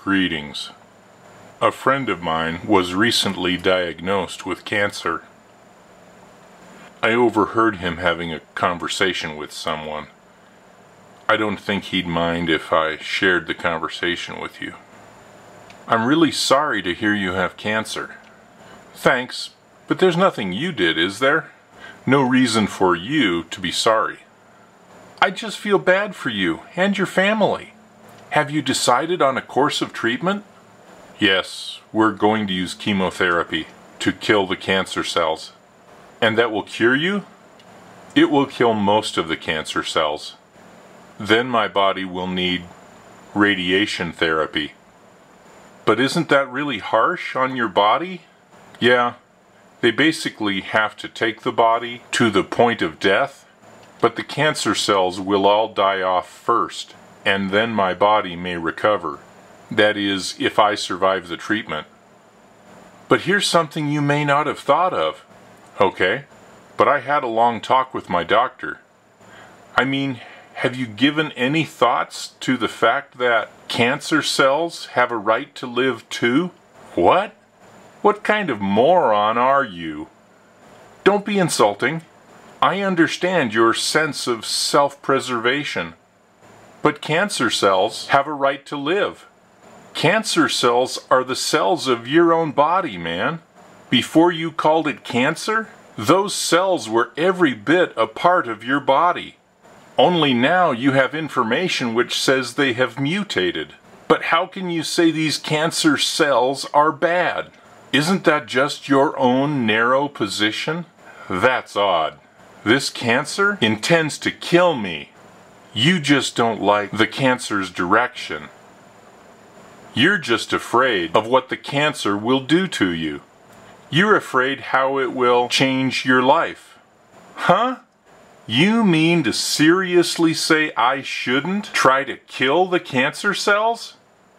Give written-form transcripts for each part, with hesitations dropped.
Greetings. A friend of mine was recently diagnosed with cancer. I overheard him having a conversation with someone. I don't think he'd mind if I shared the conversation with you. I'm really sorry to hear you have cancer. Thanks, but there's nothing you did, is there? No reason for you to be sorry. I just feel bad for you and your family. Have you decided on a course of treatment? Yes, we're going to use chemotherapy to kill the cancer cells. And that will cure you? It will kill most of the cancer cells. Then my body will need radiation therapy. But isn't that really harsh on your body? Yeah, they basically have to take the body to the point of death, but the cancer cells will all die off first, and then my body may recover. That is, if I survive the treatment. But here's something you may not have thought of. Okay, but I had a long talk with my doctor. I mean, have you given any thoughts to the fact that cancer cells have a right to live too? What? What kind of moron are you? Don't be insulting. I understand your sense of self-preservation. But cancer cells have a right to live. Cancer cells are the cells of your own body, man. Before you called it cancer, those cells were every bit a part of your body. Only now you have information which says they have mutated. But how can you say these cancer cells are bad? Isn't that just your own narrow position? That's odd. This cancer intends to kill me. You just don't like the cancer's direction. You're just afraid of what the cancer will do to you. You're afraid how it will change your life. Huh? You mean to seriously say I shouldn't try to kill the cancer cells?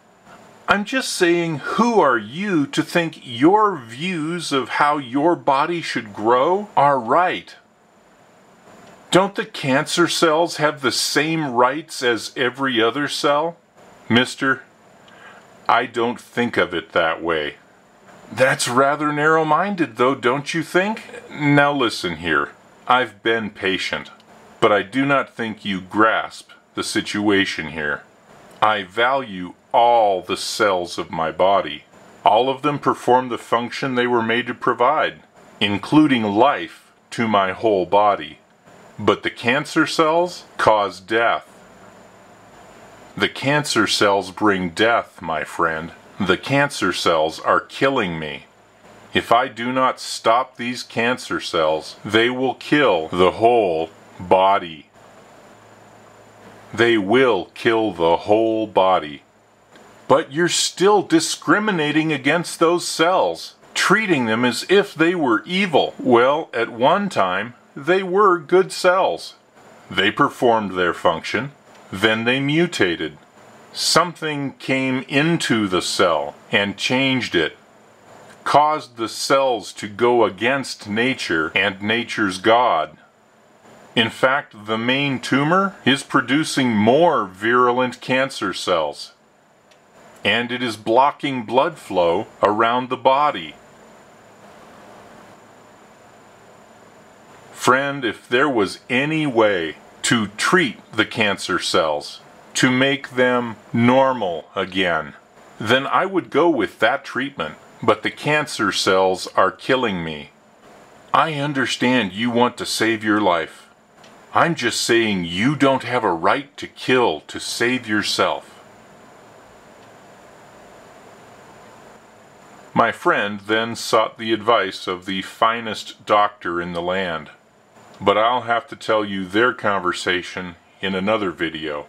I'm just saying, who are you to think your views of how your body should grow are right? Don't the cancer cells have the same rights as every other cell? Mister, I don't think of it that way. That's rather narrow-minded, though, don't you think? Now listen here. I've been patient, but I do not think you grasp the situation here. I value all the cells of my body. All of them perform the function they were made to provide, including life to my whole body. But the cancer cells cause death. The cancer cells bring death, my friend. The cancer cells are killing me. If I do not stop these cancer cells, they will kill the whole body. They will kill the whole body. But you're still discriminating against those cells, treating them as if they were evil. Well, at one time, they were good cells. They performed their function. Then they mutated. Something came into the cell and changed it, caused the cells to go against nature and nature's God. In fact, the main tumor is producing more virulent cancer cells, and it is blocking blood flow around the body. Friend, if there was any way to treat the cancer cells, to make them normal again, then I would go with that treatment. But the cancer cells are killing me. I understand you want to save your life. I'm just saying you don't have a right to kill to save yourself. My friend then sought the advice of the finest doctor in the land. But I'll have to tell you their conversation in another video.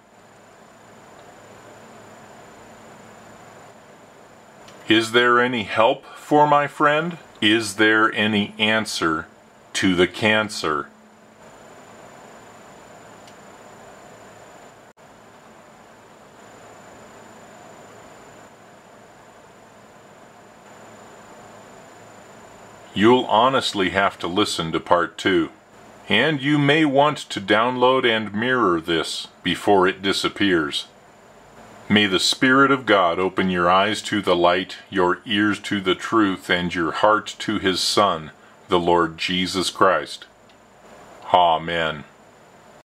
Is there any help for my friend? Is there any answer to the cancer? You'll honestly have to listen to part 2. And you may want to download and mirror this before it disappears. May the Spirit of God open your eyes to the light, your ears to the truth, and your heart to His Son, the Lord Jesus Christ. Amen.